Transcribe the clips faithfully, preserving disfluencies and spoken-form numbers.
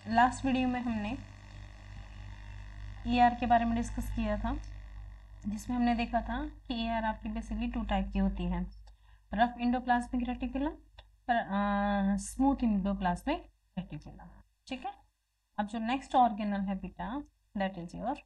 Last video में हमने ER के बारे में डिस्कस किया था, जिसमें हमने देखा था कि ईआर आपकी बेसिकली टू टाइप की होती है, rough endoplasmic reticulum, smooth endoplasmic reticulum. ठीक है, अब जो नेक्स्ट ऑर्गेनल है बेटा दैट इज योर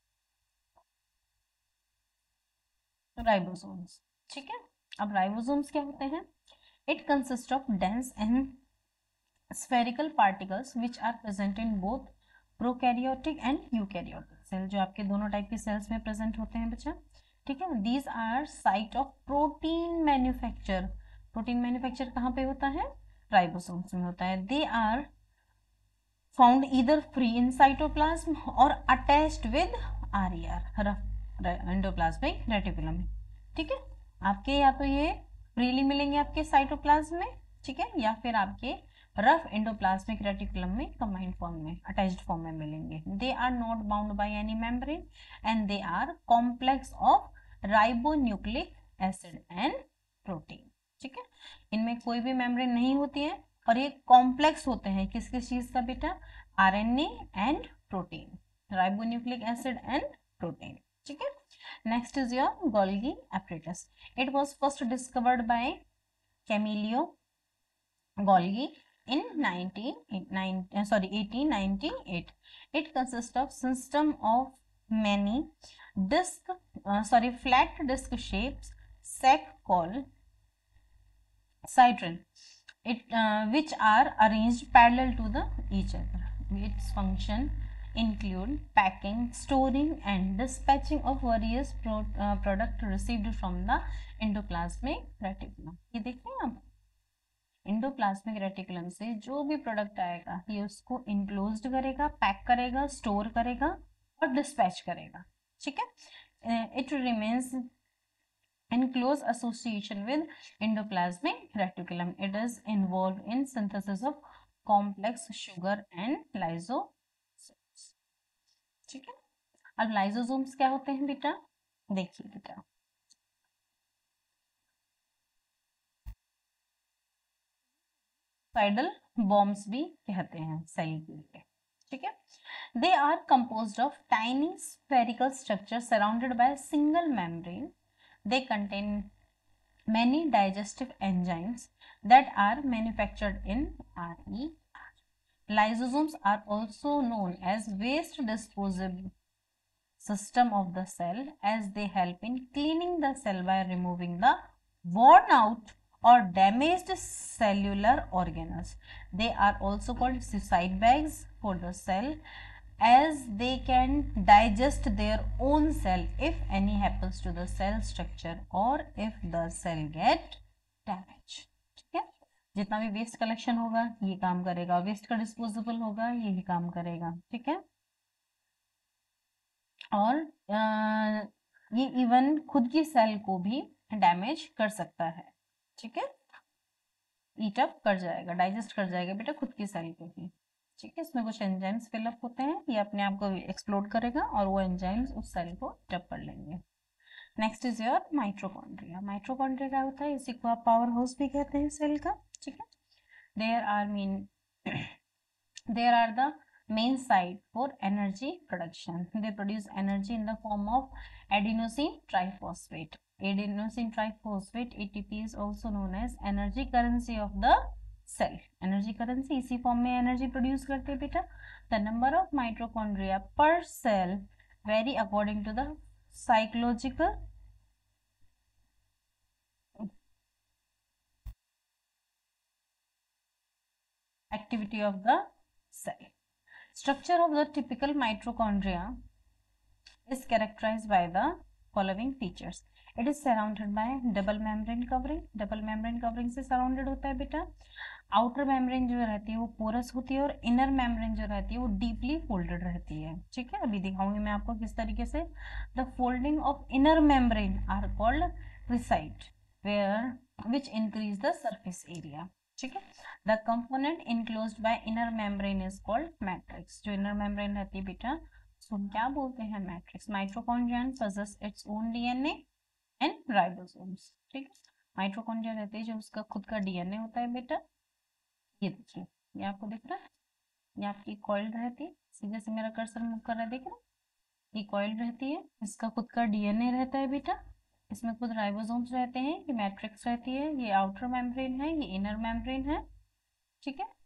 राइबोसोम्स। ठीक है, अब राइबोसोम्स क्या होते हैं? It consist of dense and spherical particles which are present in both prokaryotic and eukaryotic cell, जो आपके दोनों टाइप के सेल्स में प्रेजेंट होते हैं बच्चा। ठीक है, these are site of protein manufacture। Protein manufacture कहाँ पे होता है? राइबोसोम्स में होता है। they are found either free in cytoplasm or attached with R E R, endoplasmic reticulum. ठीक है, आपके या तो ये फ्रीली मिलेंगे आपके साइटोप्लाज्म में, ठीक है, या फिर आपके रफ एंडोप्लाज्मिक रेटिकुलम में कंबाइंड फॉर्म में, अटैच्ड फॉर्म में मिलेंगे। They are not bound by any membrane and they are complex of ribonucleic acid and protein. ठीक है, इनमें कोई भी मेम्ब्रेन नहीं होती है और ये कॉम्प्लेक्स होते हैं किस किस चीज का बेटा? RNA and protein, ribonucleic acid and protein. ठीक है, next is your Golgi apparatus. It was first discovered by Camillo Golgi in nineteen sorry eighteen ninety-eight. It consists of system of many disc uh, sorry flat disc shapes sac called citron, it uh, which are arranged parallel to the each other. Its function include packing, storing and dispatching of various pro, uh, product received from the endoplasmic reticulum. ये देखिए आप, endoplasmic reticulum से जो भी product आएगा ये उसको enclosed करेगा, पैक करेगा, स्टोर करेगा और डिस्पैच करेगा। ठीक है, it remains in close association with endoplasmic reticulum. It is involved in synthesis of complex sugar and lysosomes. ठीक है, अब लाइसोसोम्स क्या होते हैं बेटा? देखिए बेटा, साइडल बॉम्ब्स भी कहते हैं सेल के लिए। ठीक है, they are composed of tiny spherical structure surrounded by single membrane. They contain many digestive enzymes that are manufactured in R E R. Lysosomes are also known as waste disposal system of the cell, as they help in cleaning the cell by removing the worn out or damaged cellular organelles. They are also called suicide bags for the cell, as they can digest their own cell if any happens to the cell structure or if the cell get damaged. ठीक है, जितना भी waste collection होगा ये काम करेगा, waste का disposable होगा यही काम करेगा। ठीक है, और आ, ये इवन खुद की सेल को भी डैमेज कर सकता है। ठीक है, ईट अप कर जाएगा, डाइजेस्ट कर जाएगा बेटा खुद की सेल को भी। ठीक है, इसमें कुछ एंजाइम्स फिलअप होते हैं, ये अपने आप को एक्सप्लोड करेगा और वो एंजाइम्स उस सेल को टप कर लेंगे। Next is your mitochondria. Mitochondria क्या होता है? इसी को आप पावर हाउस भी कहते हैं सेल का। ठीक है, there are mean there are the main site for energy production. They produce energy in the form of adenosine triphosphate. Adenosine triphosphate A T P is also known as energy currency of the cell. Energy currency इसी form में energy produce करते हैं बेटा। The number of mitochondria per cell vary according to the psychological activity of the cell. Structure of the typical mitochondria is characterized by the following features. It is surrounded by double membrane covering. Double membrane covering से surrounded होता है बेटा। Outer membrane जो रहती है वो porous होती है और इनर मेम्ब्रेन जो रहती है वो डीपली फोल्डेड रहती है। ठीक है, अभी दिखाऊंगी मैं आपको किस तरीके से। The folding of inner membrane are called cristae, where which increase the surface area. ठीक है, the component enclosed by inner membrane is called matrix. जो इनर मेम्ब्रेन रहती है बेटा उसको हम क्या बोलते हैं? Matrix. Mitochondria possess its own D N A and ribosomes। ठीक है, माइटोकॉन्ड्रिया रहती है जो उसका खुद का डीएनए होता है बेटा। ये देखिए, ये आपको दिख रहा है, ये आपकी कॉइल रहती है, सीधे से मेरा कर्सर मूव कर रहा है, देख रहे हैं, ये कॉइल रहती है, इसका खुद का डीएनए रहता है बेटा, इसमें खुद राइबोसोम्स रहते हैं, ये मैट्रिक्स रहती है, ये आउटर मेम्ब्रेन है, ये इनर मेम्ब्रेन है, ठीक है,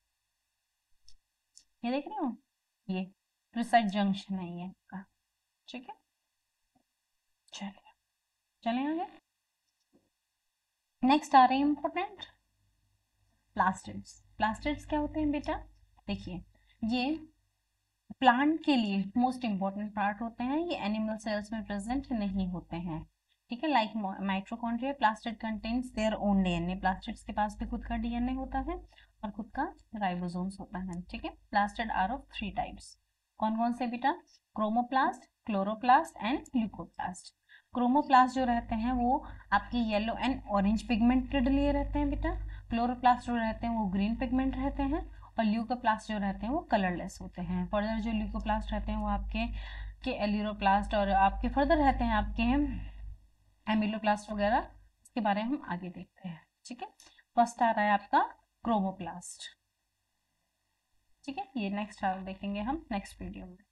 ये देख रहे हो, ये प्रिसाइड जंक्शन है ये आपका, ठीक है। चलिए चलें आगे। नेक्स्ट आ रहे हैं इंपॉर्टेंट प्लास्टिड्स। प्लास्टिड्स क्या होते हैं बेटा, देखिए ये प्लांट के लिए मोस्ट इंपॉर्टेंट पार्ट होते हैं, ये एनिमल सेल्स में प्रेजेंट नहीं होते हैं, ठीक है। Like mitochondria, plastid contains their own DNA, plastids के पास भी खुद का डीएनए होता है और खुद का राइबोसोम्स होता है, ठीक है। Plastid are of three types, कौन कौन से बेटा, chromoplast, chloroplast and leucoplast. Chromoplast जो रहते हैं वो आपके येलो एंड ऑरेंज पिगमेंटेड लिए रहते हैं बेटा, क्लोरोप्लास्ट जो रहते हैं वो ग्रीन पिगमेंट रहते हैं, और ल्यूकोप्लास्ट जो रहते हैं वो कलरलेस होते हैं। फर्दर जो ल्यूकोप्लास्ट रहते हैं वो आपके के एलिरोप्लास्ट और आपके फर्दर रहते हैं आपके एमिलोप्लास्ट वगैरह, इसके बारे में हम आगे देखते हैं, ठीक है। फर्स्ट आ रहा है आपका क्रोमोप्लास्ट, ठीक है, ये नेक्स्ट देखेंगे हम नेक्स्ट वीडियो में।